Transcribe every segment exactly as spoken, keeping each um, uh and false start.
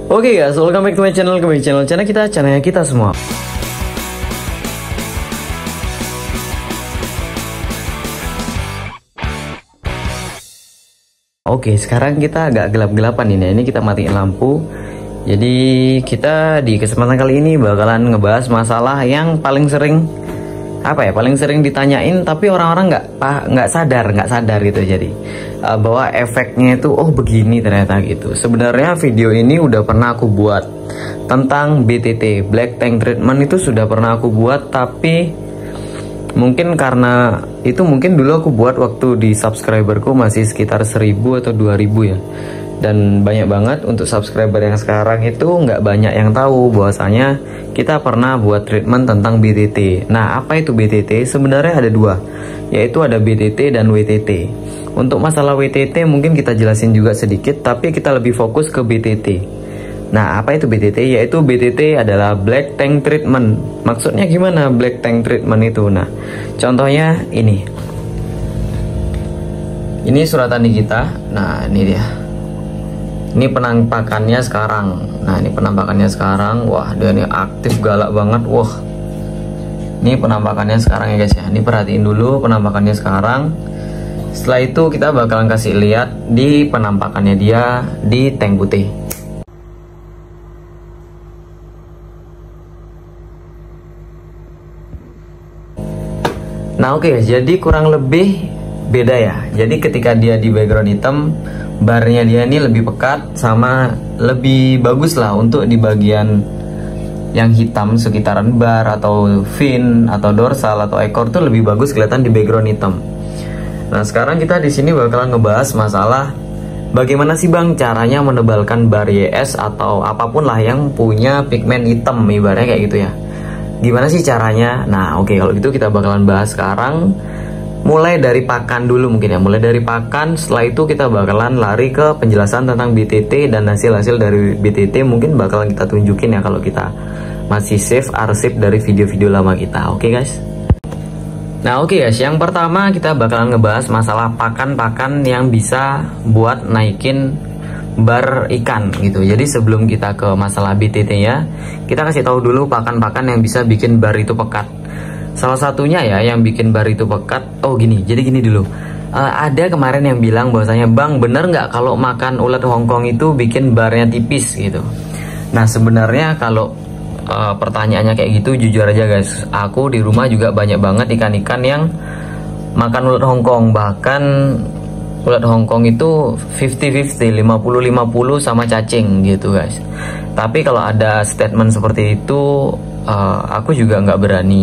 Oke guys, welcome back to my channel, ke my channel channel kita, channelnya kita semua. Oke, sekarang kita agak gelap-gelapan ini. Ini kita matiin lampu. Jadi kita di kesempatan kali ini bakalan ngebahas masalah yang paling sering apa ya, paling sering ditanyain, tapi orang-orang nggak nggak sadar, nggak sadar gitu. Jadi uh, bahwa efeknya itu oh begini ternyata gitu. Sebenarnya video ini udah pernah aku buat tentang B T T, Black Tank Treatment, itu sudah pernah aku buat, tapi mungkin karena itu mungkin dulu aku buat waktu di subscriberku masih sekitar seribu atau dua ribu ya. Dan banyak banget untuk subscriber yang sekarang itu nggak banyak yang tahu bahwasanya kita pernah buat treatment tentang B T T. Nah, apa itu B T T? Sebenarnya ada dua, yaitu ada B T T dan W T T. Untuk masalah W T T mungkin kita jelasin juga sedikit, tapi kita lebih fokus ke B T T. Nah, apa itu B T T? Yaitu B T T adalah Black Tank Treatment. Maksudnya gimana Black Tank Treatment itu? Nah, contohnya ini. Ini surat tani kita. Nah, ini dia. Ini penampakannya sekarang. Nah, ini penampakannya sekarang. Wah, dia ini aktif, galak banget. Wah. Ini penampakannya sekarang ya guys ya. Ini perhatiin dulu penampakannya sekarang. Setelah itu kita bakalan kasih lihat di penampakannya dia di tank putih. Nah, oke, okay, jadi kurang lebih beda ya. Jadi ketika dia di background hitam, barnya dia ini lebih pekat, sama lebih bagus lah untuk di bagian yang hitam sekitaran bar atau fin atau dorsal atau ekor tuh lebih bagus kelihatan di background hitam. Nah, sekarang kita di sini bakalan ngebahas masalah bagaimana sih Bang caranya menebalkan bar Y S atau apapun lah yang punya pigmen hitam, ibaratnya kayak gitu ya. Gimana sih caranya? Nah, oke, okay, kalau gitu kita bakalan bahas sekarang. Mulai dari pakan dulu mungkin ya, mulai dari pakan. Setelah itu kita bakalan lari ke penjelasan tentang B T T dan hasil-hasil dari B T T mungkin bakalan kita tunjukin ya kalau kita masih save arsip dari video-video lama kita. Oke okay, guys. Nah, oke okay guys, yang pertama kita bakalan ngebahas masalah pakan-pakan yang bisa buat naikin bar ikan gitu. Jadi sebelum kita ke masalah B T T ya, kita kasih tahu dulu pakan-pakan yang bisa bikin bar itu pekat. Salah satunya ya yang bikin bar itu pekat, oh gini, jadi gini dulu. Uh, ada kemarin yang bilang bahwasanya Bang bener nggak kalau makan ulat Hongkong itu bikin barnya tipis gitu. Nah, sebenarnya kalau uh, pertanyaannya kayak gitu, jujur aja guys, aku di rumah juga banyak banget ikan-ikan yang makan ulat Hongkong. Bahkan ulat Hongkong itu fifty fifty, lima puluh lima puluh sama cacing gitu guys. Tapi kalau ada statement seperti itu, uh, aku juga nggak berani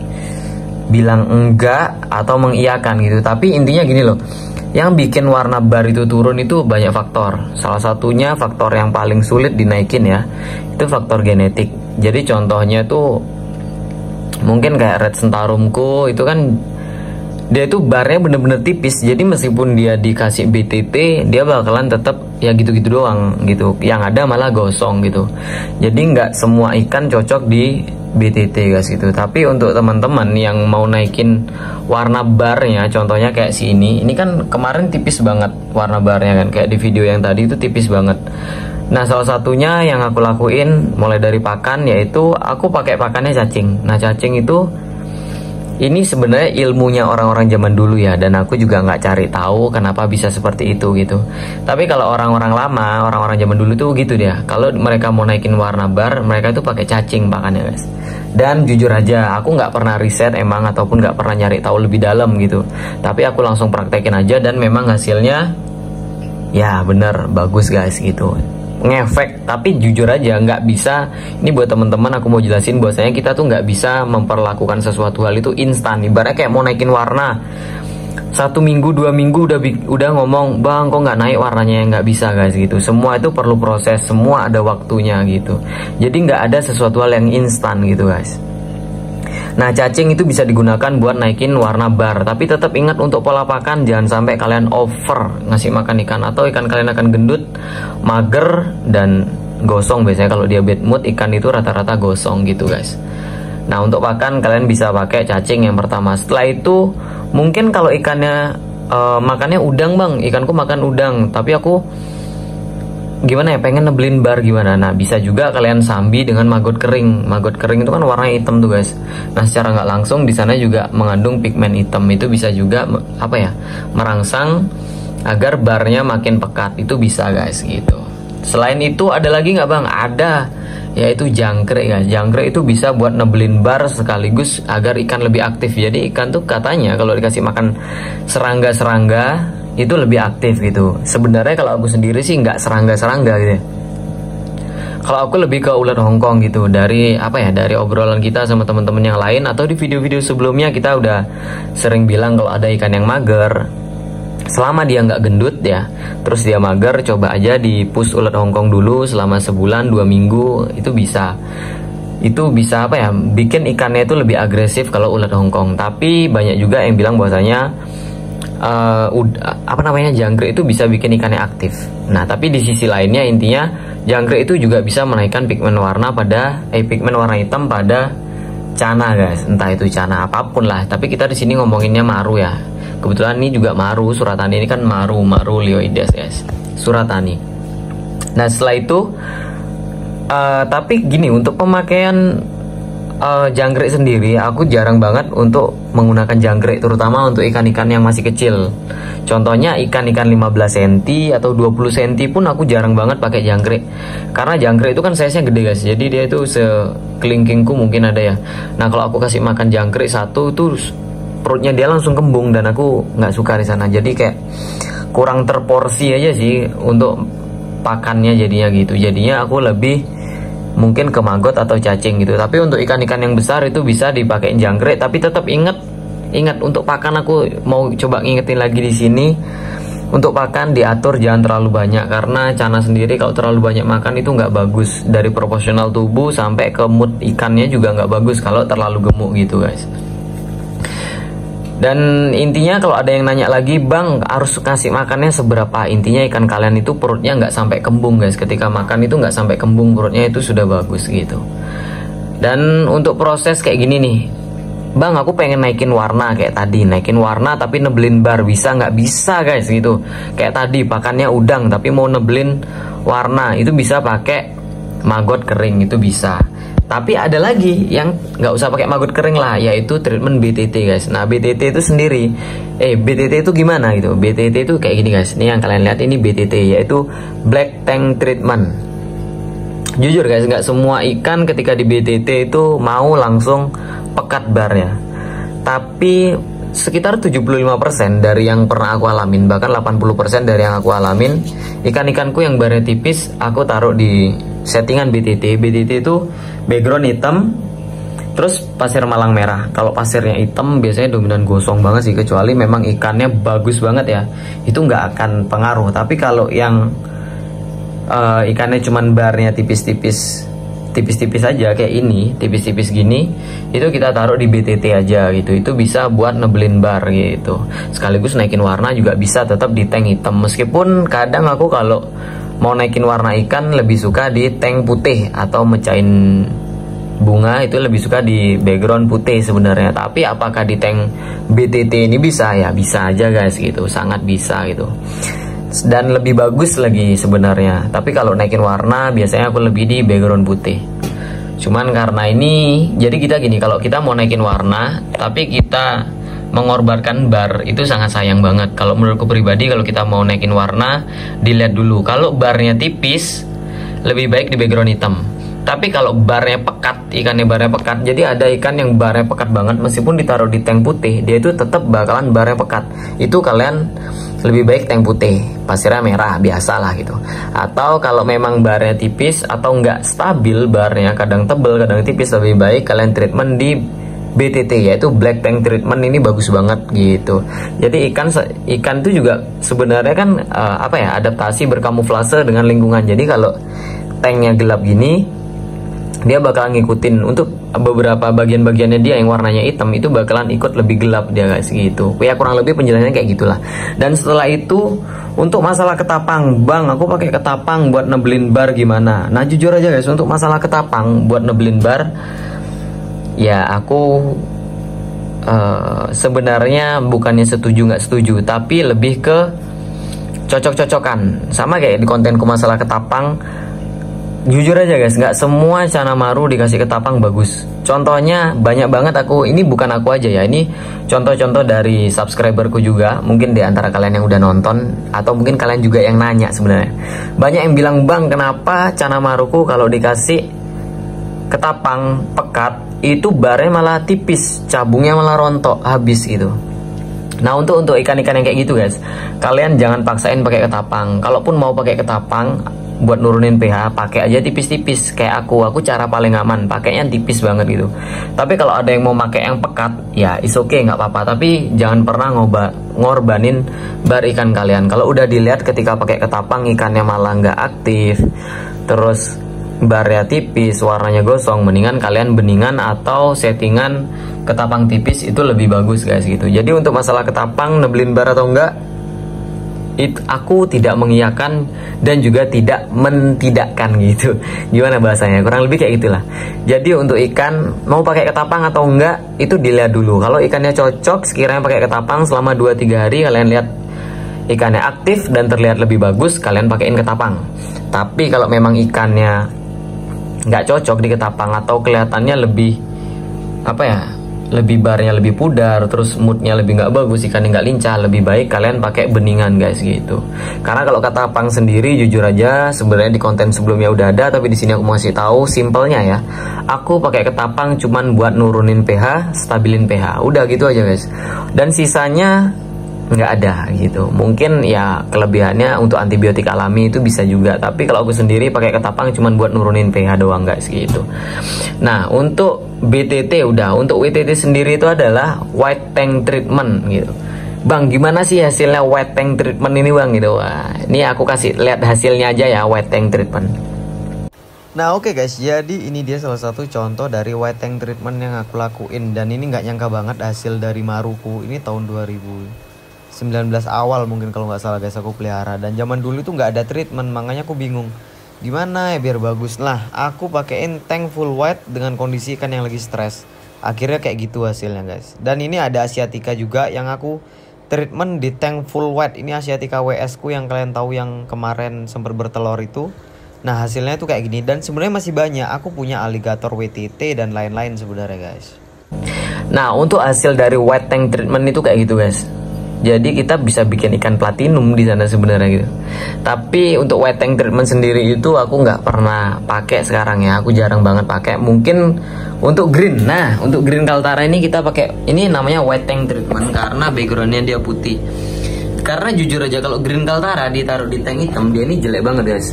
bilang enggak atau mengiyakan gitu. Tapi intinya gini loh, yang bikin warna bar itu turun itu banyak faktor. Salah satunya faktor yang paling sulit dinaikin ya, itu faktor genetik. Jadi contohnya tuh mungkin kayak red sentarumku itu kan dia itu barnya bener-bener tipis. Jadi meskipun dia dikasih B T T, dia bakalan tetap ya gitu-gitu doang gitu. Yang ada malah gosong gitu. Jadi nggak semua ikan cocok di B T T guys gitu. Tapi untuk teman-teman yang mau naikin warna barnya, contohnya kayak si ini. Ini kan kemarin tipis banget warna barnya kan, kayak di video yang tadi itu tipis banget. Nah, salah satunya yang aku lakuin mulai dari pakan, yaitu aku pakai pakannya cacing. Nah, cacing itu ini sebenarnya ilmunya orang-orang zaman dulu ya, dan aku juga nggak cari tahu kenapa bisa seperti itu gitu. Tapi kalau orang-orang lama, orang-orang zaman dulu tuh gitu dia. Kalau mereka mau naikin warna bar, mereka tuh pakai cacing pakannya guys. Dan jujur aja, aku nggak pernah riset emang ataupun nggak pernah nyari tahu lebih dalam gitu. Tapi aku langsung praktekin aja dan memang hasilnya ya bener bagus guys gitu. Ngefek. Tapi jujur aja nggak bisa, ini buat temen-temen aku mau jelasin bahwasanya kita tuh nggak bisa memperlakukan sesuatu hal itu instan. Ibaratnya kayak mau naikin warna, satu minggu dua minggu udah udah ngomong Bang kok nggak naik warnanya, nggak bisa guys gitu. Semua itu perlu proses, semua ada waktunya gitu. Jadi nggak ada sesuatu hal yang instan gitu guys. Nah, cacing itu bisa digunakan buat naikin warna bar. Tapi tetap ingat untuk pola pakan, jangan sampai kalian over ngasih makan ikan, atau ikan kalian akan gendut, mager, dan gosong. Biasanya kalau dia bad mood, ikan itu rata-rata gosong gitu guys. Nah, untuk pakan kalian bisa pakai cacing yang pertama. Setelah itu mungkin kalau ikannya uh, makannya udang Bang, ikanku makan udang, tapi aku gimana ya, pengen nebelin bar gimana. Nah bisa juga kalian sambi dengan maggot kering. Maggot kering itu kan warnanya hitam tuh guys. Nah secara nggak langsung di sana juga mengandung pigmen hitam, itu bisa juga apa ya, merangsang agar barnya makin pekat, itu bisa guys gitu. Selain itu ada lagi nggak bang? Ada, yaitu jangkrik guys. Jangkrik itu bisa buat nebelin bar sekaligus agar ikan lebih aktif. Jadi ikan tuh katanya kalau dikasih makan serangga-serangga itu lebih aktif gitu. Sebenarnya kalau aku sendiri sih nggak serangga-serangga gitu. Kalau aku lebih ke ulat Hongkong gitu. Dari apa ya, dari obrolan kita sama teman-teman yang lain atau di video-video sebelumnya kita udah sering bilang kalau ada ikan yang mager, selama dia nggak gendut ya, terus dia mager, coba aja di push ulat Hongkong dulu selama sebulan dua minggu, itu bisa. Itu bisa apa ya, bikin ikannya itu lebih agresif kalau ulat Hongkong. Tapi banyak juga yang bilang bahwasanya Uh, apa namanya, jangkrik itu bisa bikin ikannya aktif. Nah tapi di sisi lainnya intinya jangkrik itu juga bisa menaikkan pigmen warna pada eh pigmen warna hitam pada cana guys, entah itu cana apapun lah. Tapi kita di sini ngomonginnya maru ya. Kebetulan ini juga maru, suratani ini kan maru, maru lioides guys, suratani. Nah setelah itu uh, tapi gini, untuk pemakaian Uh, jangkrik sendiri aku jarang banget untuk menggunakan jangkrik, terutama untuk ikan-ikan yang masih kecil. Contohnya ikan-ikan lima belas sentimeter atau dua puluh sentimeter pun aku jarang banget pakai jangkrik. Karena jangkrik itu kan size-nya gede guys, jadi dia itu sekelingkingku mungkin ada ya. Nah kalau aku kasih makan jangkrik satu itu perutnya dia langsung kembung, dan aku nggak suka di sana. Jadi kayak kurang terporsi aja sih untuk pakannya jadinya gitu. Jadinya aku lebih mungkin ke maggot atau cacing gitu. Tapi untuk ikan-ikan yang besar itu bisa dipakai jangkrik. Tapi tetap ingat, ingat untuk pakan, aku mau coba ngingetin lagi di sini. Untuk pakan diatur jangan terlalu banyak, karena cana sendiri kalau terlalu banyak makan itu nggak bagus. Dari proporsional tubuh sampai ke mood ikannya juga nggak bagus kalau terlalu gemuk gitu guys. Dan intinya kalau ada yang nanya lagi, bang harus kasih makannya seberapa, intinya ikan kalian itu perutnya nggak sampai kembung guys. Ketika makan itu nggak sampai kembung perutnya, itu sudah bagus gitu. Dan untuk proses kayak gini nih, bang aku pengen naikin warna kayak tadi, naikin warna tapi nebelin bar, bisa nggak? Bisa guys gitu. Kayak tadi pakannya udang tapi mau nebelin warna, itu bisa pakai maggot kering, itu bisa. Tapi ada lagi yang nggak usah pakai maggot kering lah, yaitu treatment B T T guys. Nah B T T itu sendiri, eh B T T itu gimana gitu? B T T itu kayak gini guys. Ini yang kalian lihat ini B T T, yaitu Black Tank Treatment. Jujur guys, nggak semua ikan ketika di B T T itu mau langsung pekat barnya. Tapi sekitar tujuh puluh lima persen dari yang pernah aku alamin, bahkan delapan puluh persen dari yang aku alamin, ikan-ikanku yang barnya tipis aku taruh di settingan B T T. B T T itu background hitam, terus pasir malang merah. Kalau pasirnya hitam biasanya dominan gosong banget sih, kecuali memang ikannya bagus banget ya, itu nggak akan pengaruh. Tapi kalau yang uh, ikannya cuman barnya tipis-tipis, tipis-tipis aja kayak ini, tipis-tipis gini, itu kita taruh di B T T aja gitu. Itu bisa buat nebelin bar gitu. Sekaligus naikin warna juga bisa tetap di tank hitam. Meskipun kadang aku kalau mau naikin warna ikan lebih suka di tank putih atau mecahin bunga, itu lebih suka di background putih sebenarnya. Tapi apakah di tank B T T ini bisa? Ya bisa aja guys gitu, sangat bisa gitu. Dan lebih bagus lagi sebenarnya. Tapi kalau naikin warna biasanya aku lebih di background putih. Cuman karena ini, jadi kita gini, kalau kita mau naikin warna tapi kita mengorbankan bar, itu sangat sayang banget. Kalau menurutku pribadi, kalau kita mau naikin warna, dilihat dulu. Kalau barnya tipis, lebih baik di background hitam. Tapi kalau barnya pekat, ikannya barnya pekat, jadi ada ikan yang barnya pekat banget, meskipun ditaruh di tank putih, dia itu tetap bakalan barnya pekat. Itu kalian lebih baik tank putih, pasirnya merah, biasalah gitu. Atau kalau memang barnya tipis atau nggak stabil barnya, kadang tebel, kadang tipis, lebih baik kalian treatment di B T T, yaitu Black Tank Treatment. Ini bagus banget gitu. Jadi ikan ikan itu juga sebenarnya kan uh, apa ya, adaptasi berkamuflase dengan lingkungan. Jadi kalau tanknya gelap gini, dia bakalan ngikutin untuk beberapa bagian-bagiannya dia yang warnanya hitam, itu bakalan ikut lebih gelap dia guys gitu. Ya kurang lebih penjelasannya kayak gitulah. Dan setelah itu untuk masalah ketapang, bang aku pakai ketapang buat nebelin bar gimana? Nah jujur aja guys, untuk masalah ketapang buat nebelin bar, ya aku uh, sebenarnya bukannya setuju nggak setuju, tapi lebih ke cocok-cocokan. Sama kayak di kontenku masalah ketapang. Jujur aja guys, nggak semua Canamaru dikasih ketapang bagus. Contohnya banyak banget aku, ini bukan aku aja ya, ini contoh-contoh dari subscriberku juga. Mungkin di antara kalian yang udah nonton, atau mungkin kalian juga yang nanya sebenarnya. Banyak yang bilang, bang kenapa Canamaruku kalau dikasih ketapang pekat itu barnya malah tipis, cabungnya malah rontok habis gitu. Nah untuk untuk ikan-ikan yang kayak gitu guys, kalian jangan paksain pakai ketapang. Kalaupun mau pakai ketapang buat nurunin pH, pakai aja tipis-tipis kayak aku. Aku cara paling aman pakainya tipis banget gitu. Tapi kalau ada yang mau pakai yang pekat, ya is oke, okay, nggak apa-apa. Tapi jangan pernah ngoba, ngorbanin bar ikan kalian. Kalau udah dilihat ketika pakai ketapang ikannya malah nggak aktif, terus barnya tipis, warnanya gosong, mendingan kalian beningan atau settingan ketapang tipis, itu lebih bagus guys gitu. Jadi untuk masalah ketapang nebelin bar atau enggak, It, aku tidak mengiyakan dan juga tidak mentidakkan gitu. Gimana bahasanya? Kurang lebih kayak gitulah. Jadi untuk ikan mau pakai ketapang atau enggak itu dilihat dulu. Kalau ikannya cocok sekiranya pakai ketapang selama dua tiga hari, kalian lihat ikannya aktif dan terlihat lebih bagus, kalian pakaiin ketapang. Tapi kalau memang ikannya nggak cocok di ketapang atau kelihatannya lebih apa ya, lebih barnya lebih pudar, terus moodnya lebih nggak bagus, ikannya nggak lincah, lebih baik kalian pakai beningan guys gitu. Karena kalau ketapang sendiri jujur aja sebenarnya di konten sebelumnya udah ada, tapi di sini aku mau kasih tahu simpelnya ya. Aku pakai ketapang cuman buat nurunin pH, stabilin pH, udah gitu aja guys. Dan sisanya nggak ada gitu. Mungkin ya kelebihannya untuk antibiotik alami itu bisa juga, tapi kalau aku sendiri pakai ketapang cuman buat nurunin pH doang guys gitu. Nah untuk B T T udah, untuk W T T sendiri itu adalah white tank treatment gitu. Bang gimana sih hasilnya white tank treatment ini bang gitu. Wah, ini aku kasih lihat hasilnya aja ya, white tank treatment. Nah oke okay guys, jadi ini dia salah satu contoh dari white tank treatment yang aku lakuin. Dan ini nggak nyangka banget hasil dari Maruku. Ini tahun dua ribu sembilan belas awal mungkin kalau nggak salah guys aku pelihara. Dan zaman dulu itu nggak ada treatment, makanya aku bingung gimana ya biar bagus. Lah aku pakein tank full white dengan kondisi ikan yang lagi stres. Akhirnya kayak gitu hasilnya guys. Dan ini ada Asiatica juga yang aku treatment di tank full white. Ini Asiatica W S ku yang kalian tahu yang kemarin sempat bertelur itu. Nah hasilnya tuh kayak gini. Dan sebenarnya masih banyak. Aku punya alligator W T T dan lain-lain sebenarnya guys. Nah untuk hasil dari white tank treatment itu kayak gitu guys. Jadi kita bisa bikin ikan platinum di sana sebenarnya gitu. Tapi untuk white tank treatment sendiri itu aku nggak pernah pakai sekarang ya. Aku jarang banget pakai. Mungkin untuk green. Nah untuk green Kaltara ini kita pakai, ini namanya white tank treatment karena backgroundnya dia putih. Karena jujur aja kalau green Kaltara ditaruh di tank hitam, dia ini jelek banget guys.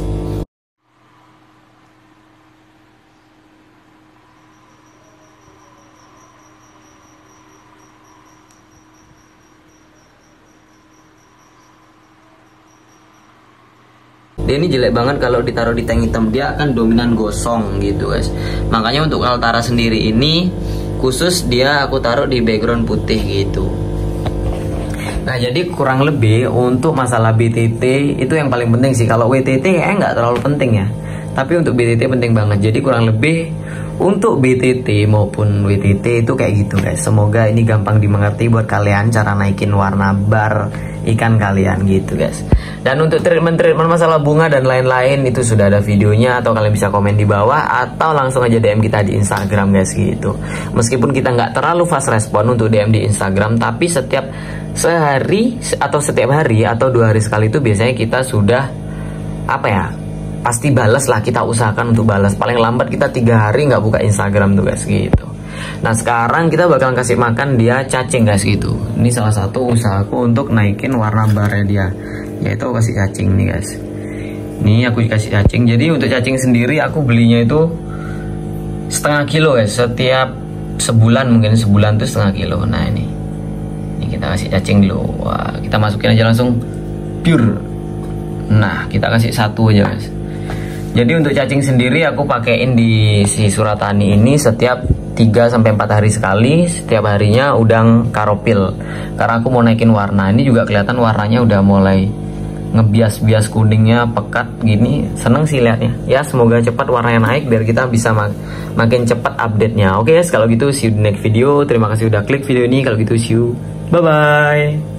Dia ini jelek banget kalau ditaruh di tank hitam, dia akan dominan gosong gitu guys. Makanya untuk Kaltara sendiri ini khusus dia aku taruh di background putih gitu. Nah jadi kurang lebih untuk masalah B T T itu yang paling penting sih. Kalau W T T kayaknya nggak terlalu penting ya, tapi untuk B T T penting banget. Jadi kurang lebih untuk B T T maupun W T T itu kayak gitu guys. Semoga ini gampang dimengerti buat kalian cara naikin warna bar ikan kalian gitu guys. Dan untuk treatment-treatment masalah bunga dan lain-lain itu sudah ada videonya, atau kalian bisa komen di bawah atau langsung aja D M kita di Instagram guys gitu. Meskipun kita nggak terlalu fast respon untuk D M di Instagram, tapi setiap sehari atau setiap hari atau dua hari sekali itu biasanya kita sudah apa ya, pasti balas lah, kita usahakan untuk balas. Paling lambat kita tiga hari nggak buka Instagram tuh guys gitu. Nah sekarang kita bakalan kasih makan dia cacing guys gitu. Ini salah satu usahaku untuk naikin warna barnya dia, yaitu aku kasih cacing nih guys. Ini aku kasih cacing. Jadi untuk cacing sendiri aku belinya itu setengah kilo guys. Setiap sebulan, mungkin sebulan tuh setengah kilo. Nah ini, ini kita kasih cacing dulu. Wah, kita masukin aja langsung pure. Nah kita kasih satu aja guys. Jadi untuk cacing sendiri aku pakein di si Suratani ini setiap tiga sampai empat hari sekali. Setiap harinya udang karopil, karena aku mau naikin warna. Ini juga kelihatan warnanya udah mulai ngebias-bias kuningnya, pekat gini. Seneng sih liatnya. Ya semoga cepat warnanya naik biar kita bisa mak makin cepat update-nya. Oke guys, kalau gitu see you di next video. Terima kasih udah klik video ini. Kalau gitu see you, bye bye.